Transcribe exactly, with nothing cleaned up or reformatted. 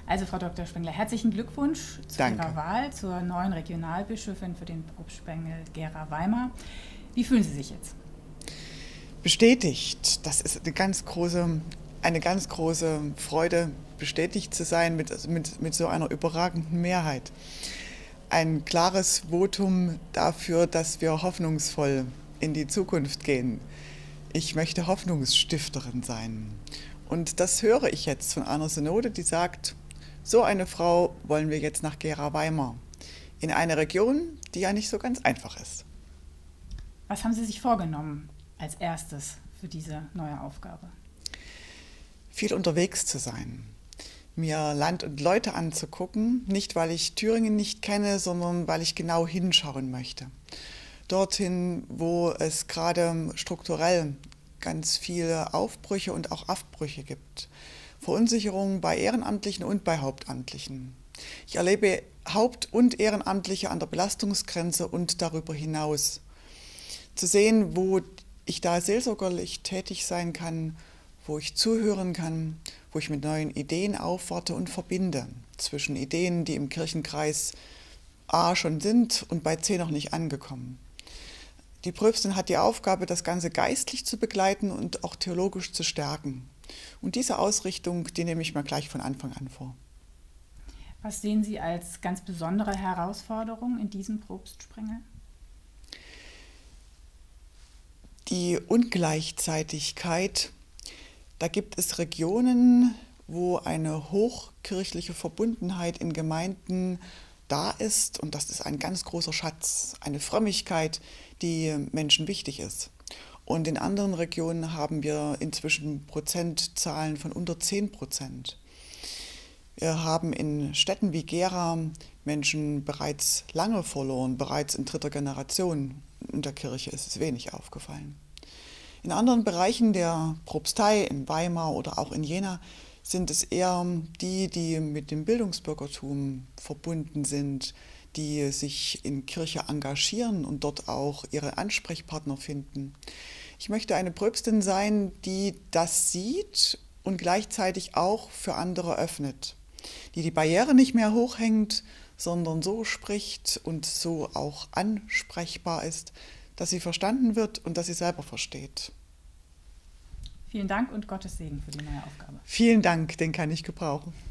Also Frau Doktor Spengler, herzlichen Glückwunsch zu Danke. Ihrer Wahl zur neuen Regionalbischöfin für den Propstsprengel Gera-Weimar. Wie fühlen Sie sich jetzt? Bestätigt. Das ist eine ganz große, eine ganz große Freude, bestätigt zu sein mit, mit, mit so einer überragenden Mehrheit. Ein klares Votum dafür, dass wir hoffnungsvoll in die Zukunft gehen. Ich möchte Hoffnungsstifterin sein. Und das höre ich jetzt von einer Synode, die sagt, so eine Frau wollen wir jetzt nach Gera-Weimar, in eine Region, die ja nicht so ganz einfach ist. Was haben Sie sich vorgenommen als erstes für diese neue Aufgabe? Viel unterwegs zu sein, mir Land und Leute anzugucken, nicht weil ich Thüringen nicht kenne, sondern weil ich genau hinschauen möchte. Dorthin, wo es gerade strukturell ganz viele Aufbrüche und auch Abbrüche gibt. Verunsicherung bei Ehrenamtlichen und bei Hauptamtlichen. Ich erlebe Haupt- und Ehrenamtliche an der Belastungsgrenze und darüber hinaus. Zu sehen, wo ich da seelsorgerlich tätig sein kann, wo ich zuhören kann, wo ich mit neuen Ideen aufwarte und verbinde zwischen Ideen, die im Kirchenkreis A schon sind und bei C noch nicht angekommen. Die Pröpstin hat die Aufgabe, das Ganze geistlich zu begleiten und auch theologisch zu stärken. Und diese Ausrichtung, die nehme ich mir gleich von Anfang an vor. Was sehen Sie als ganz besondere Herausforderung in diesem Propstsprengel? Die Ungleichzeitigkeit. Da gibt es Regionen, wo eine hochkirchliche Verbundenheit in Gemeinden da ist, und das ist ein ganz großer Schatz, eine Frömmigkeit, die Menschen wichtig ist. Und in anderen Regionen haben wir inzwischen Prozentzahlen von unter zehn Prozent. Wir haben in Städten wie Gera Menschen bereits lange verloren, bereits in dritter Generation. In der Kirche ist es wenig aufgefallen. In anderen Bereichen der Propstei, in Weimar oder auch in Jena, sind es eher die, die mit dem Bildungsbürgertum verbunden sind, die sich in Kirche engagieren und dort auch ihre Ansprechpartner finden. Ich möchte eine Pröpstin sein, die das sieht und gleichzeitig auch für andere öffnet, die die Barriere nicht mehr hochhängt, sondern so spricht und so auch ansprechbar ist, dass sie verstanden wird und dass sie selber versteht. Vielen Dank und Gottes Segen für die neue Aufgabe. Vielen Dank, den kann ich gebrauchen.